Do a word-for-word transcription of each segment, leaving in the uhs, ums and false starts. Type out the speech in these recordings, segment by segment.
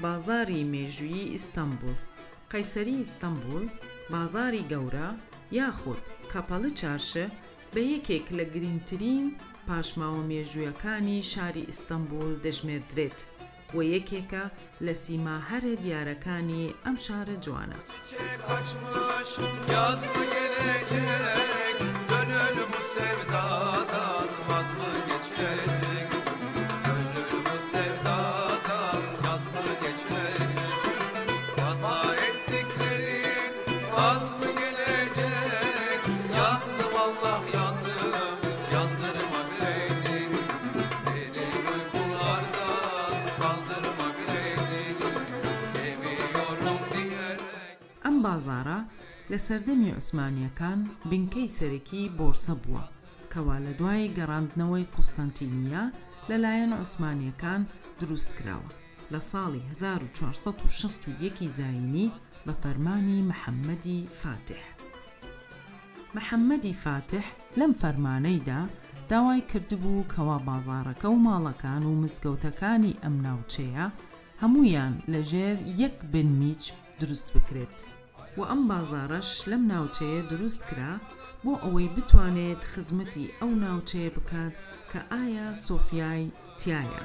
بازاری مێژوویی ئیستانبول. قەیسەری ئیستانبول بازاری گەورە یاخود کەپەڵە چارشە بە یەکێک لە گرنگترین پاشماوە مێژوویەکانی شاری ئیستانبول دەژمێردرێت و یەکێکە لە سیماهەرە دیارەکانی ئەم شارە جوانە. بازارە لە سەردەمی عوسمانیەکان بنکەی سەرەکی بۆرسە بووە کەوا لە دوای گەڕاندنەوەی قوستەنتینیە لەلایەن عوسمانیەکان دروست کراوە لە ساڵی هەزار و چوارسەد و شەست و یەک زاینی بە فەرمانی محەممەدی فاتح. محەممەدی فاتح لەم فەرمانەیدا داوای کردبوو کەوا بازارەکە و ماڵەکان و مزگەوتەکانی ئەم ناوچەیە هەمویان لەژێر یەک بنمیچ دروست بکرێت و ئەم بازارەش لەم ناوچەیە دروست کرا بۆ ئەوەی بتوانێت خزمەتی ئەو ناوچەیە بکات کە ئایا سۆفیای تایە.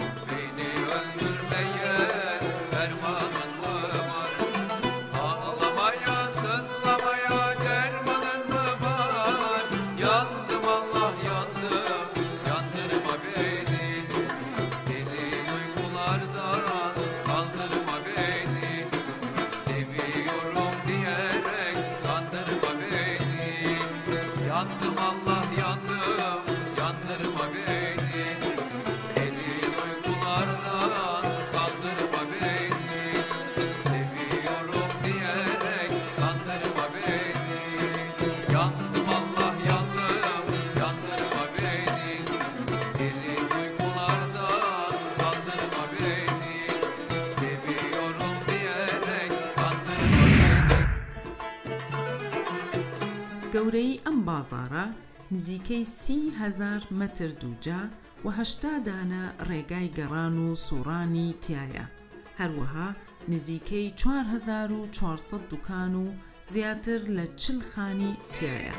گەورەی ئەم بازارە نزیکەی سی هەزار مەتر دووجا و هەشتا دانە ڕێگای گەڕان و سوڕانی تایە. هەروەها نزیکەی چوار هەزار و چوارسەد دوکان و زیاتر لە چل خانی تایە.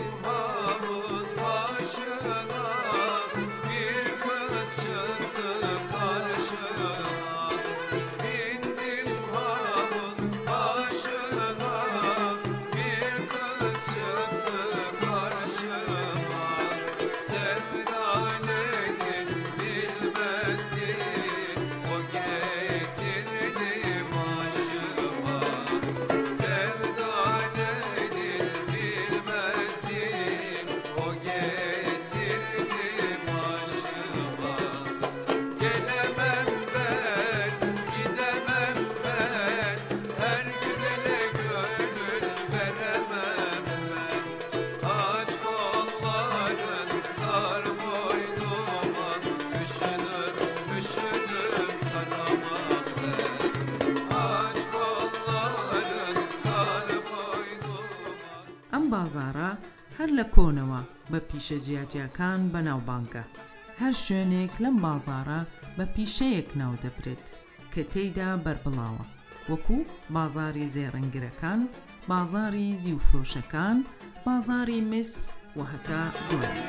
ئەم بازارە هەر لە کۆنەوە بە پیشە جیاجیەکان بەناوبانگە. هەر شوێنێک لەم بازارە بە پیشەیەک ناو دەبرێت کە تێیدا بەربڵاوە، وەکو بازاری زێڕەنگرەکان، بازاری زیوفرۆشەکان، بازاری مس و هەتا دوای.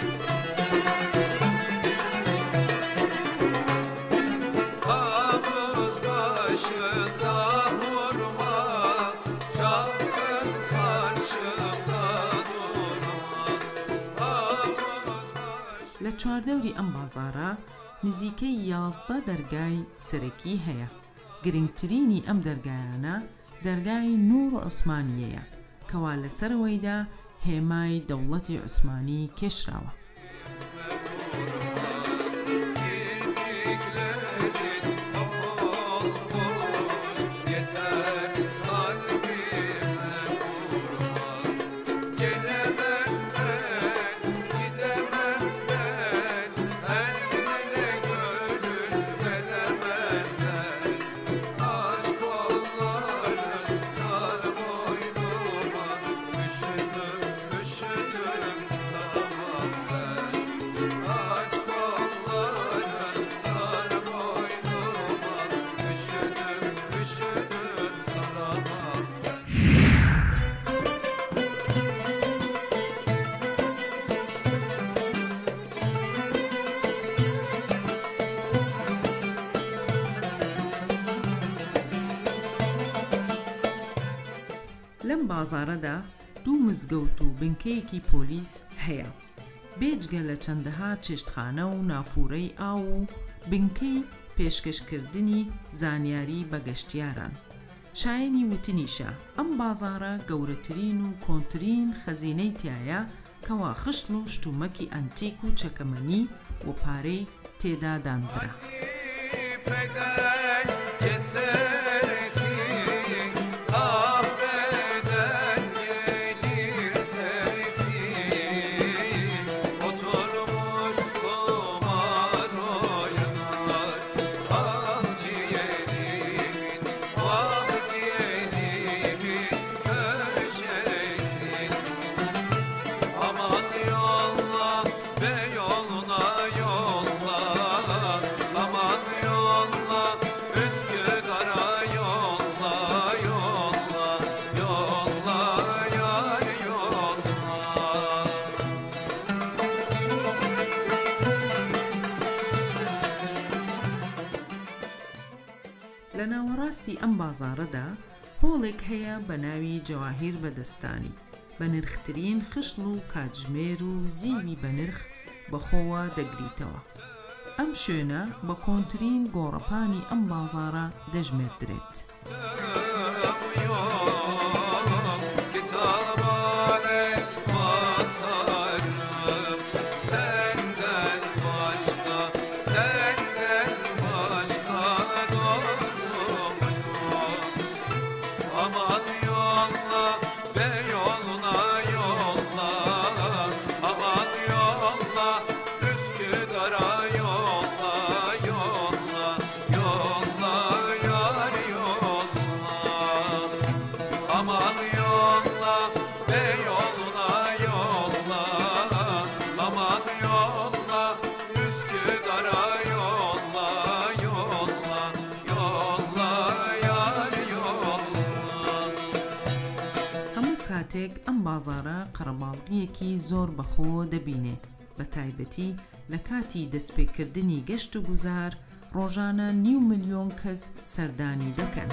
لە چواردەوری ئەم بازارە نزیکەی یازدە دەرگای سەرەکی هەیە. گرنگترینی ئەم دەرگایانە دەرگای نور عوسمانیەیە کەوا لەسەرەوەیدا هێمای دەوڵەتی عوسمانی کێشراوە. Üşüdüm, üşüdüm sana. لەم بازارەدا دوو مزگەوت و بنکەیەکی پۆلیس هەیە، بێجگە لە چەندەها چێشتخانە و نافورەی ئاو و بنکەی پێشکەشکردنی زانیاری بە گەشتیاران. شایەنی وتنیشە ئەم بازارە گەورەترین و کۆنترین خەزینەی تایە کەوا خشت و شتومەکی ئەنتیک و چەکەمەنی و پارەی تێدا دانرا. لە ناوەڕاستی ئەم بازارەدا هۆڵێک هەیە بە ناوی جەواهیر بەدەستانی، بە نرخترین خشت و کاتژمێر و زیوی بە نرخ بەخۆوە دەگریتەوە. ئەم شوێنە بە کۆنترین گۆڕەپانی ئەم بازارە دەژمێردرێت. کاتێک ئەم بازارە قەرەباڵغیەکی زۆر بەخۆ دەبینێ، بە تایبەتی لە کاتی دەستپێکردنی گەشت و گوزار ڕۆژانە نیو ملیۆن کەس سەردانی دەکەن.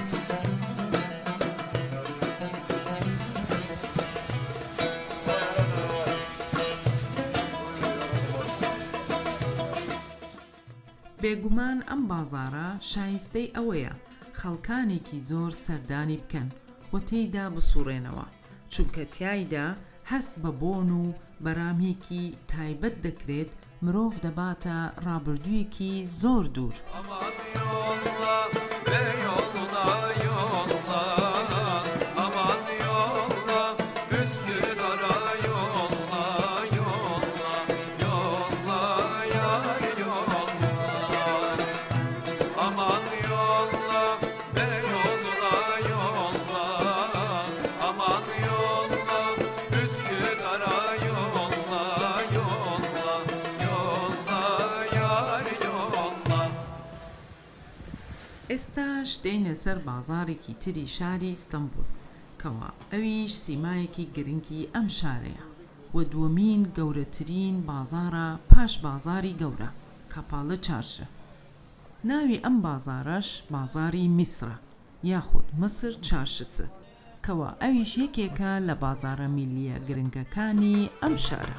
بێگومان ئەم بازارە شایستەی ئەوەیە خەڵکانێکی زۆر سەردانی بکەن و تێیدا بسوڕێنەوە، چونکە تیایدا هەست بە بۆن و بەرامێکی تایبەت دەکرێت مرۆڤ دەباتە ڕابردوویەکی زۆر دوور. ئێستاش دێنە سەر بازارێکی تری شاری ئیستەمبول کەوا ئەویش سیمایەکی گرنگی ئەم شارەیە و دووەمین گەورەترین بازارە پاش بازاری گەورە کاپاڵە چارشە. ناوی ئەم بازارەش بازاری میسرە یاخود مسر چارشسە کەوا ئەویش یەکێکە لە بازارە میلیە گرنگەکانی ئەم شارە.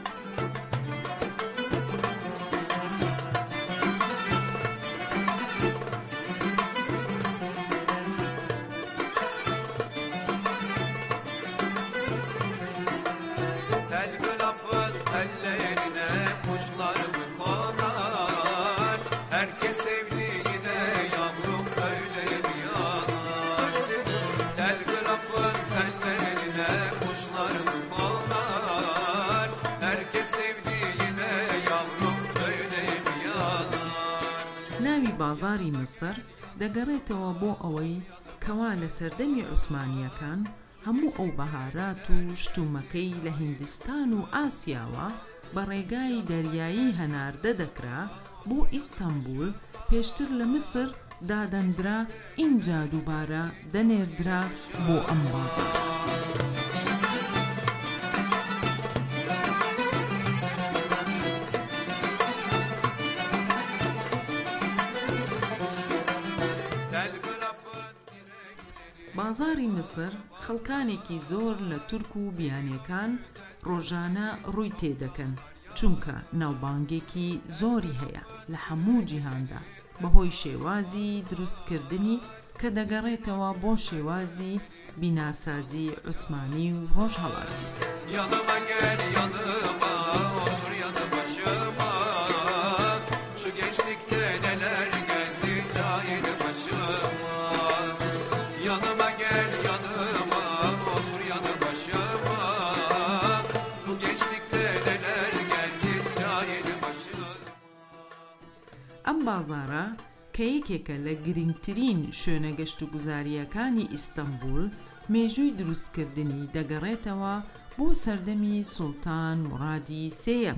ناوی بازاری مسر دەگەڕێتەوە بۆ ئەوەی کەوا لە سەردەمی عوسمانیەکان هەموو ئەو بەهارات و شتومەکەی لە هیندستان و ئاسیاوە بە ڕێگای دەریایی هەناردە دەکرا بۆ ئیستەمبول، پێشتر لە مسر دادەندرا، ئینجا دووبارە دەنێردرا بۆ ئەم بازار. بازاری مسر خەڵکانێکی زۆر لە تورک و بیانیەکان ڕۆژانە ڕووی تێدەکەن چونکە ناوبانگێکی زۆری هەیە لە هەموو جیهاندا بەهۆی شێوازی دروستکردنی کە دەگەڕێتەوە بۆ شێوازی بیناسازی عوسمانی و ڕۆژهەڵاتی. ئەم بازارە کە یەکێکە لە گرنگترین شوێنە گەشت و گوزاریەکانی ئیستەنبول مێژووی دروستکردنی دەگەڕێتەوە بۆ سەردەمی سوڵتان مورادی سێیەم.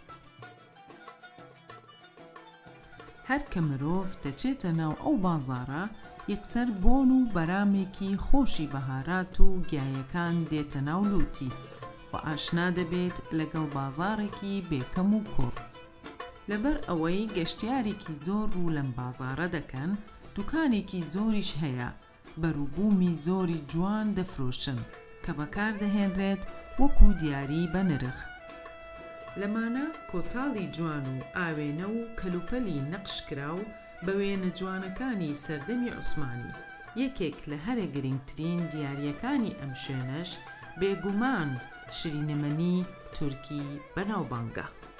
هەر کە مرۆڤ دەچێتە ناو ئەو بازارە یەکسەر بۆن و بەرامێکی خۆشی بەهارات و گیایەکان دێتە ناو لوتی و ئاشنا دەبێت لەگەڵ بازارێکی بێکەم و کوڕ. لەبەر ئەوەی گەشتیارێکی زۆر ڕوو لەم بازارە دەکەن دوکانێکی زۆریش هەیە بەرووبوومی زۆری جوان دەفرۆشن کە بەکاردەهێنرێت وەکو دیاری بە نرخ. لەمانە کۆتاڵی جوان و ئاوێنە و کەلوپەلی نەقشکرا و بە وێنە جوانەکانی سەردەمی عوسمانی یەکێک لە هەرە گرنگترین دیاریەکانی ئەم شوێنەش بێگومان شرینەمەنی تورکی بەناوبانگە.